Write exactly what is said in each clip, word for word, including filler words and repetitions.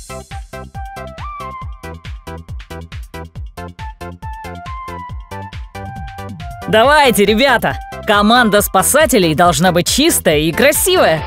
Давайте, ребята! Команда спасателей должна быть чистая и красивая.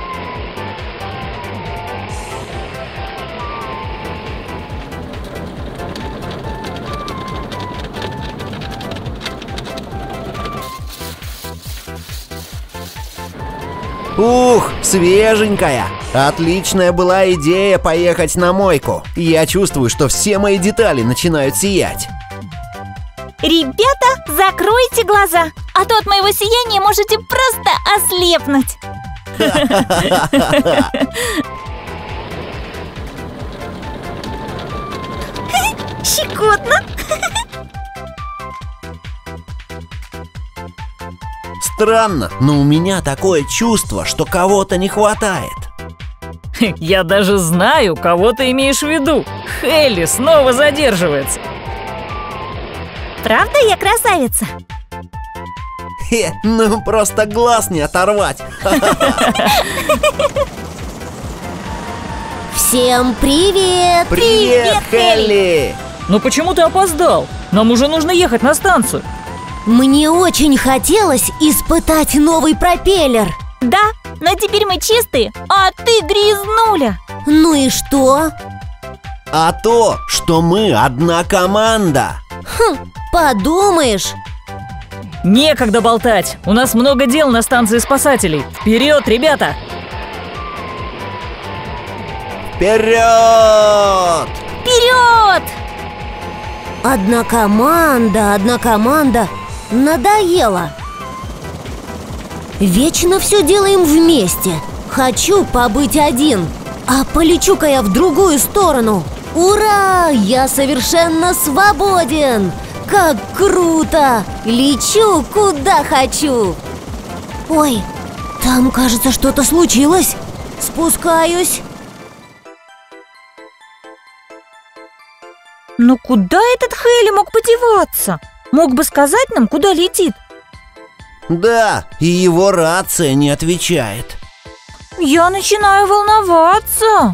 Ух, свеженькая! Отличная была идея поехать на мойку. Я чувствую, что все мои детали начинают сиять. Ребята, закройте глаза, а то от моего сияния можете просто ослепнуть. Щекотно. Странно, но у меня такое чувство, что кого-то не хватает. Я даже знаю, кого ты имеешь в виду. Хелли снова задерживается. Правда я красавица? Хе, ну просто глаз не оторвать. Всем привет! Привет, Хелли! Ну почему ты опоздал? Нам уже нужно ехать на станцию. Мне очень хотелось испытать новый пропеллер. Да, но теперь мы чистые, а ты грязнуля. Ну и что? А то, что мы одна команда. Хм, подумаешь. Некогда болтать. У нас много дел на станции спасателей. Вперед, ребята! Вперед! Вперед! Одна команда, одна команда. Надоело. Вечно все делаем вместе. Хочу побыть один, а полечу-ка я в другую сторону. Ура! Я совершенно свободен! Как круто! Лечу куда хочу. Ой, там, кажется, что-то случилось. Спускаюсь. Ну куда этот Хелли мог подеваться? Мог бы сказать нам, куда летит. Да, и его рация не отвечает. Я начинаю волноваться.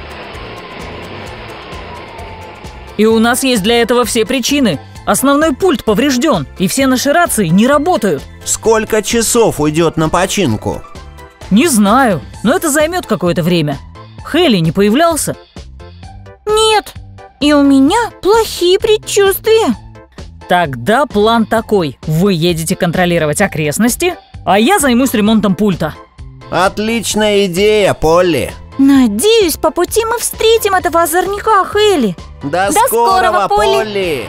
И у нас есть для этого все причины. Основной пульт поврежден, и все наши рации не работают. Сколько часов уйдет на починку? Не знаю, но это займет какое-то время. Хелли не появлялся? Нет, и у меня плохие предчувствия. Тогда план такой. Вы едете контролировать окрестности, а я займусь ремонтом пульта. Отличная идея, Полли. Надеюсь, по пути мы встретим этого озорника Хелли. До, До скорого, скорого, Полли. Полли!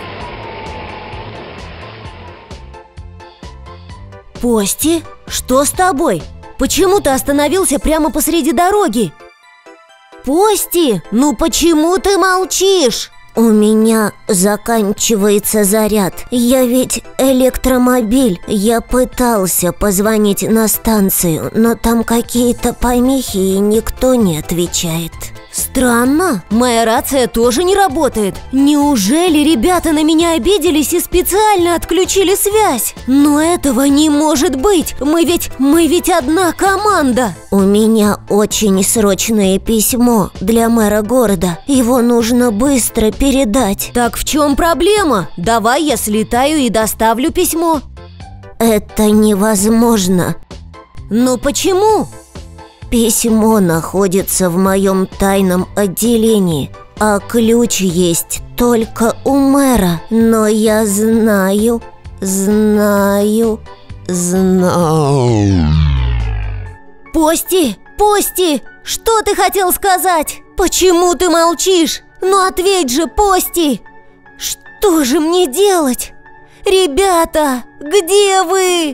Пости, что с тобой? Почему ты остановился прямо посреди дороги? Пости, ну почему ты молчишь? У меня заканчивается заряд. Я ведь электромобиль. Я пытался позвонить на станцию, но там какие-то помехи, и никто не отвечает. Странно, моя рация тоже не работает. Неужели ребята на меня обиделись и специально отключили связь? Но этого не может быть. Мы ведь, мы ведь одна команда. У меня очень срочное письмо для мэра города. Его нужно быстро передать. Так в чем проблема? Давай я слетаю и доставлю письмо. Это невозможно. Но почему? Письмо находится в моем тайном отделении, а ключ есть только у мэра. Но я знаю, знаю, знаю. Пости, Пости, что ты хотел сказать? Почему ты молчишь? Ну ответь же, Пости! Что же мне делать? Ребята, где вы?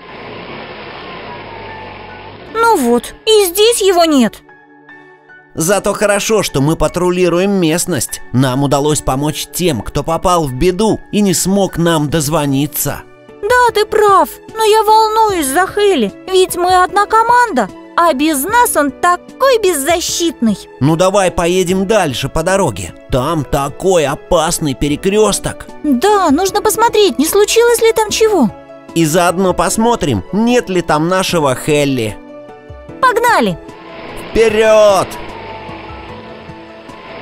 Ну вот, и здесь его нет. Зато хорошо, что мы патрулируем местность. Нам удалось помочь тем, кто попал в беду и не смог нам дозвониться. Да, ты прав, но я волнуюсь за Хелли, ведь мы одна команда, а без нас он такой беззащитный. Ну давай поедем дальше по дороге. Там такой опасный перекресток. Да, нужно посмотреть, не случилось ли там чего. И заодно посмотрим, нет ли там нашего Хелли. Погнали! Вперед!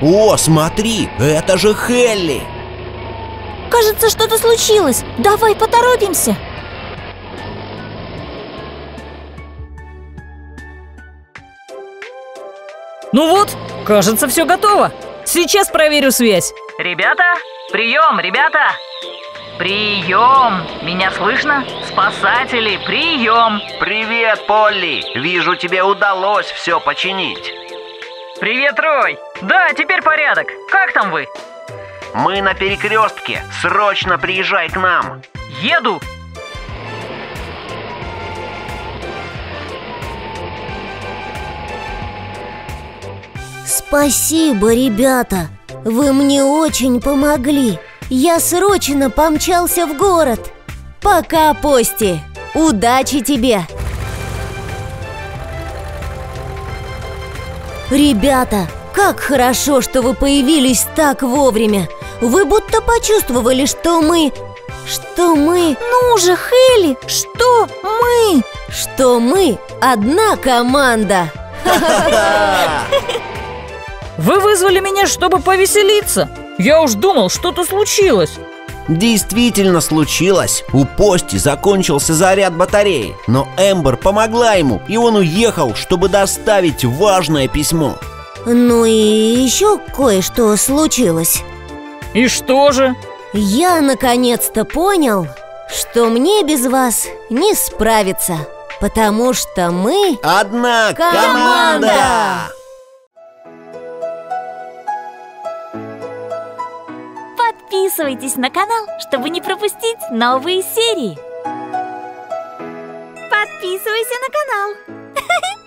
О, смотри, это же Хелли! Кажется, что-то случилось. Давай поторопимся. Ну вот, кажется, все готово. Сейчас проверю связь. Ребята, прием, ребята! Прием! Меня слышно? Спасатели, прием! Привет, Полли! Вижу, тебе удалось все починить. Привет, Рой! Да, теперь порядок. Как там вы? Мы на перекрестке. Срочно приезжай к нам. Еду! Спасибо, ребята! Вы мне очень помогли. Я срочно помчался в город. Пока, Пости! Удачи тебе! Ребята, как хорошо, что вы появились так вовремя. Вы будто почувствовали, что мы... Что мы... Ну же, Хелли, что мы? Что мы одна команда. Вы вызвали меня, чтобы повеселиться. Я уж думал, что-то случилось. Действительно случилось. У Пости закончился заряд батареи, но Эмбер помогла ему, и он уехал, чтобы доставить важное письмо. Ну и еще кое-что случилось. И что же? Я наконец-то понял, что мне без вас не справиться, потому что мы... Одна Команда! команда! Подписывайтесь на канал, чтобы не пропустить новые серии. Подписывайся на канал.